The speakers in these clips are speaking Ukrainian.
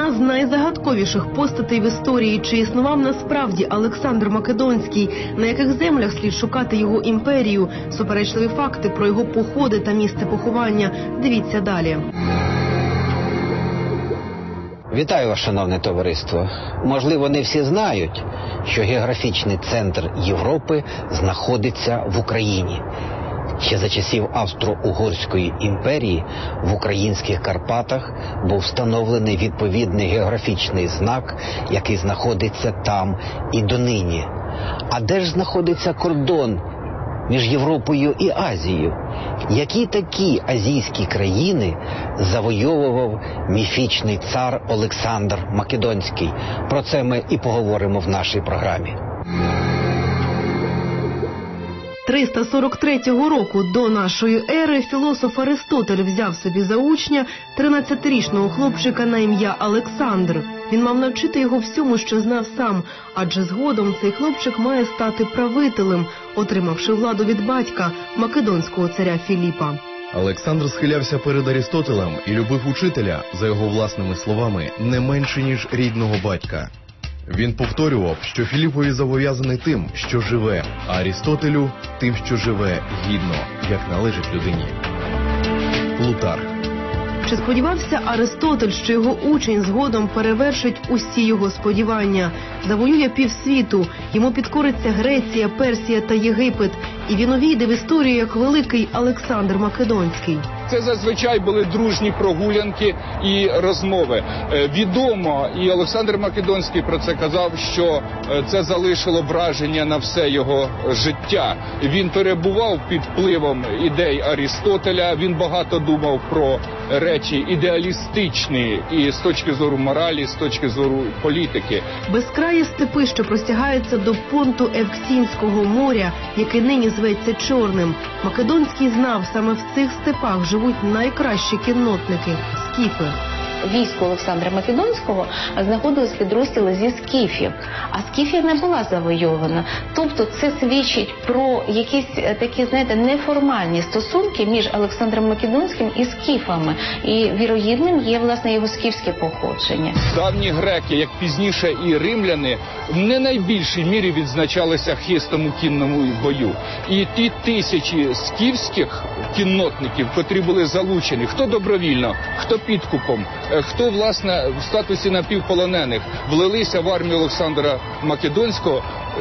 Одна з найзагадковіших постатей в історії. Чи існував насправді Олександр Македонський, на яких землях слід шукати його імперію, суперечливі факти про його походи та місце поховання. Дивіться далі. Вітаю вас, шановне товариство. Можливо, не всі знають, що географічний центр Європи знаходиться в Україні. Ще за часів Австро-Угорської імперії в українських Карпатах був встановлений відповідний географічний знак, який знаходиться там і донині. А де ж знаходиться кордон між Європою і Азією? Які такі азійські країни завойовував міфічний цар Олександр Македонський? Про це ми і поговоримо в нашій програмі. 343 року до нашої ери філософ Аристотель взяв собі за учня 13-річного хлопчика на ім'я Олександр. Він мав навчити його всьому, що знав сам, адже згодом цей хлопчик має стати правителем, отримавши владу від батька, македонського царя Філіпа. Олександр схилявся перед Аристотелем і любив учителя, за його власними словами, не менше, ніж рідного батька. Він повторював, що Філіпові зобов'язаний тим, що живе, а Арістотелю – тим, що живе гідно, як належить людині. Плутарх. Чи сподівався Аристотель, що його учень згодом перевершить усі його сподівання? Завоює півсвіту, йому підкориться Греція, Персія та Єгипет, і він увійде в історію як великий Олександр Македонський. Це зазвичай були дружні прогулянки і розмови. Відомо, і Олександр Македонський про це казав, що це залишило враження на все його життя. Він перебував під впливом ідей Арістотеля, він багато думав про речі ідеалістичні і з точки зору моралі, з точки зору політики. Безкраї степи, що простягаються до понту Евксінського моря, яке нині зветься Чорним. Македонський знав, саме в цих степах живуть найкращі кіннотники – скіфи. Військо Олександра Македонського знаходились підрозділи зі скіфів, а Скіфія не була завойована. Тобто це свідчить про якісь такі, знаєте, неформальні стосунки між Олександром Македонським і скіфами. І вірогідним є, власне, його скіфське походження. Давні греки, як пізніше і римляни, в не найбільшій мірі відзначалися хистом у кінному бою. І ті тисячі скіфських кіннотників, котрі були залучені, хто добровільно, хто підкупом, хто, власне, в статусі напівполонених, влилися в армію Олександра Македонського,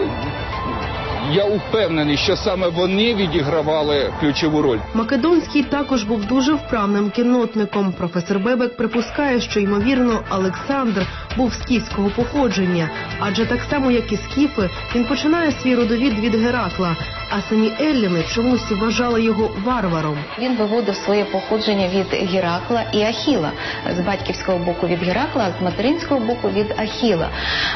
я упевнений, що саме вони відігравали ключову роль. Македонський також був дуже вправним кіннотником. Професор Бебек припускає, що, ймовірно, Олександр був скіфського походження. Адже так само, як і скіфи, він починає свій родовід від Геракла. А самі елліни чомусь вважали його варваром. Він виводив своє походження від Геракла і Ахіла. З батьківського боку від Геракла, а з материнського боку від Ахіла.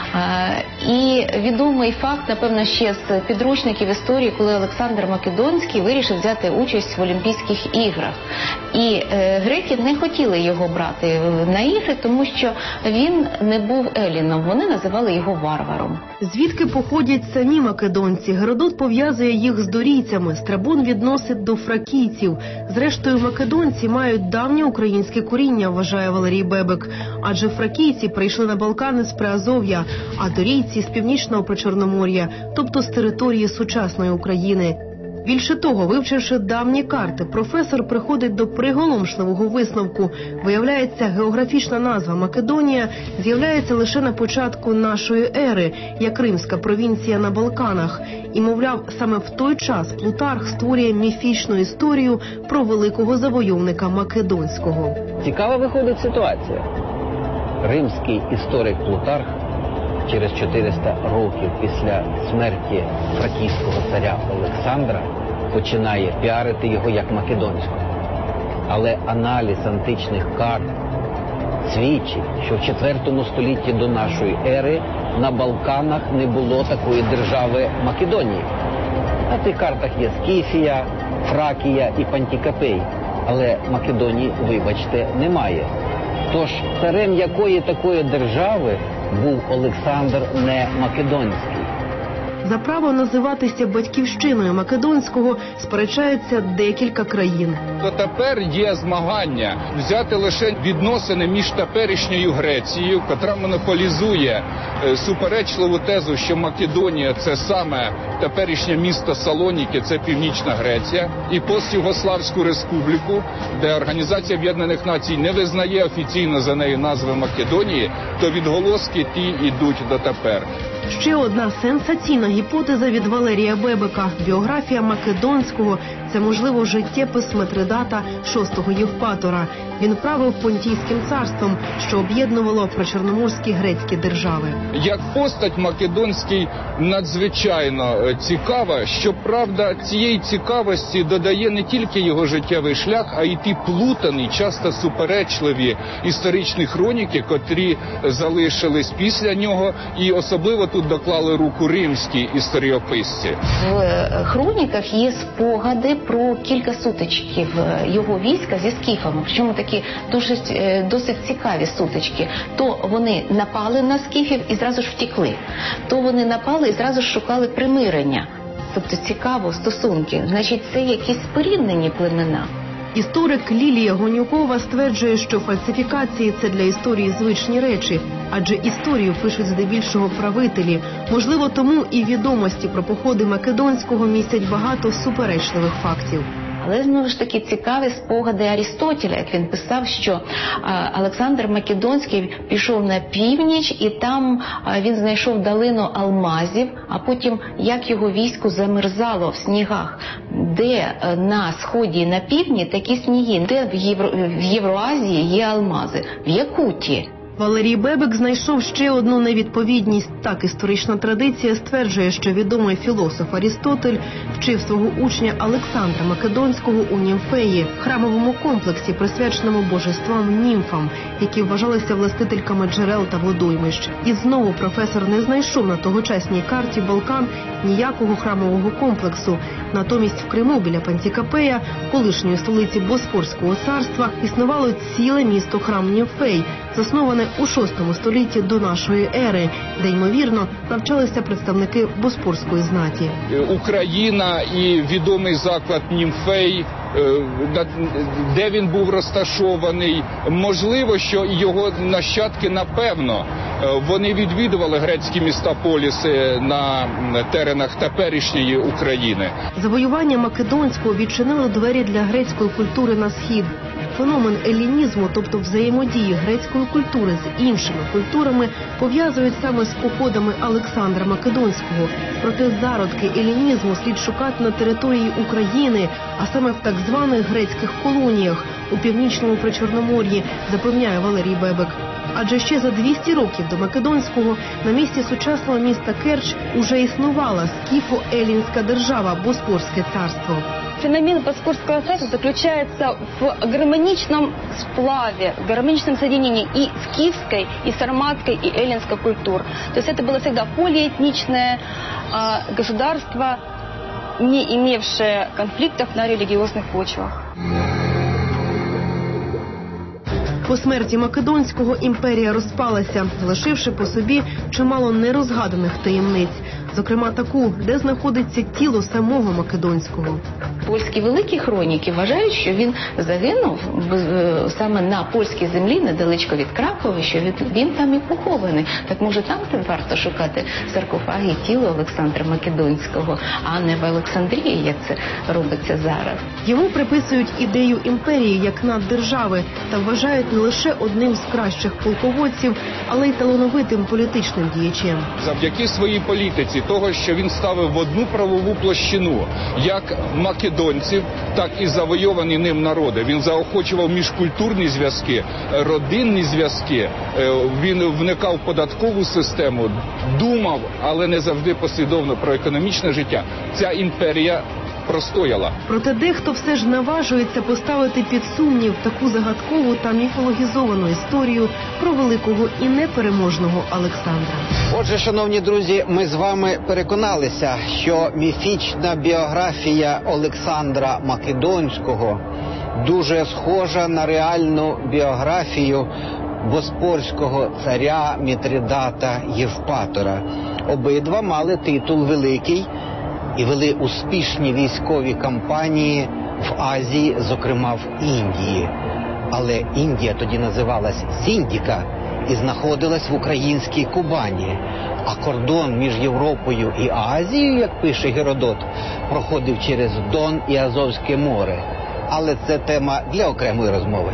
І відомий факт, напевно, ще з підручників історії, коли Олександр Македонський вирішив взяти участь в Олімпійських іграх. І греки не хотіли його брати на ігри, тому що він не був елліном. Вони називали його варваром. Звідки походять самі македонці? Геродот пов'язує їх з дорійцями, Страбон відносить до фракійців. Зрештою, македонці мають давнє українське коріння, вважає Валерій Бебек. Адже фракійці прийшли на Балкани з Приазов'я, а дорійці – з північного Причорномор'я, тобто з території сучасної України. Більше того, вивчивши давні карти, професор приходить до приголомшливого висновку. Виявляється, географічна назва Македонія з'являється лише на початку нашої ери, як римська провінція на Балканах. І, мовляв, саме в той час Плутарх створює міфічну історію про великого завойовника Македонського. Цікава виходить ситуація. Римський історик Плутарх через 400 років після смерті фракійського царя Олександра починає піарити його як македонського. Але аналіз античних карт свідчить, що в IV столітті до нашої ери на Балканах не було такої держави Македонії. На тих картах є Скіфія, Фракія і Пантікапей, але Македонії, вибачте, немає. Тож царем якої такої держави був Олександр не Македонський? За право називатися батьківщиною Македонського сперечаються декілька країн. Дотепер є змагання взяти лише відносини між теперішньою Грецією, котра монополізує суперечливу тезу, що Македонія – це саме теперішнє місто Салоніки, це Північна Греція, і постюгославську республіку, де Організація Об'єднаних Націй не визнає офіційно за нею назви Македонії, то відголоски ті йдуть дотепер. Ще одна сенсаційна гіпотеза від Валерія Бебека. Біографія Македонського – це, можливо, життєпис Митридата VI Євпатора. Він правив Понтійським царством, що об'єднувало причорноморські грецькі держави. Як постать Македонський надзвичайно цікава, щоправда, цієї цікавості додає не тільки його життєвий шлях, а й ті плутані, часто суперечливі історичні хроніки, котрі залишились після нього, і особливо тут доклали руку римські історіописці. В хроніках є спогади про кілька сутичків його війська зі скіфами, причому такі досить цікаві сутички. То вони напали на скіфів і зразу ж втекли, то вони напали і зразу ж шукали примирення. Тобто цікаво стосунки. Значить, це якісь споріднені племена. Історик Лілія Гонюкова стверджує, що фальсифікації – це для історії звичні речі, адже історію пишуть здебільшого правителі. Можливо, тому і відомості про походи Македонського містять багато суперечливих фактів. Але, знову ж таки, цікаві спогади Арістотеля, як він писав, що Олександр Македонський пішов на північ, і там він знайшов долину алмазів, а потім, як його військо замерзало в снігах. Де на сході і на півдні такі сніги, де в Євроазії є алмази? В Якутії. Валерій Бебек знайшов ще одну невідповідність. Так, історична традиція стверджує, що відомий філософ Арістотель вчив свого учня Олександра Македонського у Німфеї, храмовому комплексі, присвяченому божествам німфам, які вважалися властительками джерел та водоймищ. І знову професор не знайшов на тогочасній карті Балкан ніякого храмового комплексу. Натомість в Криму біля Пантікапея, колишньої столиці Боспорського царства, існувало ціле місто-храм Німфей, засноване у VI столітті до нашої ери, де, ймовірно, навчалися представники боспорської знаті. Україна і відомий заклад Німфей, де він був розташований, можливо, що його нащадки, напевно, вони відвідували грецькі міста-поліси на теренах теперішньої України. Завоювання Македонського відчинило двері для грецької культури на схід. Феномен елінізму, тобто взаємодії грецької культури з іншими культурами, пов'язують саме з походами Олександра Македонського. Проте зародки елінізму слід шукати на території України, а саме в так званих грецьких колоніях у північному Причорномор'ї, запевняє Валерій Бебек. Адже ще за 200 років до Македонського на місці сучасного міста Керч уже існувала скіфо-елінська держава – Боспорське царство. Феномен Боспорского царства заключается в гармоничном сплаве, в гармоничном соединении и скифской, и сарматской, и эллинской культур. То есть это было всегда полиэтничное государство, не имевшее конфликтов на религиозных почвах. По смерті Македонського імперія розпалася, залишивши по собі чимало нерозгаданих таємниць. Зокрема, таку, де знаходиться тіло самого Македонського. Польські великі хроніки вважають, що він загинув саме на польській землі, недалечко від Кракова, що він там і похований. Так може там варто шукати саркофаги і тіло Олександра Македонського, а не в Олександрії, як це робиться зараз. Йому приписують ідею імперії як наддержави та вважають не лише одним з кращих полководців, але й талановитим політичним діячем. Завдяки своїй політиці, того, що він ставив в одну правову площину, як македонців, так і завойовані ним народи. Він заохочував міжкультурні зв'язки, родинні зв'язки, він вникав в податкову систему, думав, але не завжди послідовно про економічне життя. Ця імперія простояла. Проте дехто все ж наважується поставити під сумнів таку загадкову та міфологізовану історію про великого і непереможного Олександра. Отже, шановні друзі, ми з вами переконалися, що міфічна біографія Олександра Македонського дуже схожа на реальну біографію боспорського царя Мітридата Євпатора. Обидва мали титул великий і вели успішні військові кампанії в Азії, зокрема в Індії. Але Індія тоді називалась Сіндіка і знаходилась в українській Кубані. А кордон між Європою і Азією, як пише Геродот, проходив через Дон і Азовське море. Але це тема для окремої розмови.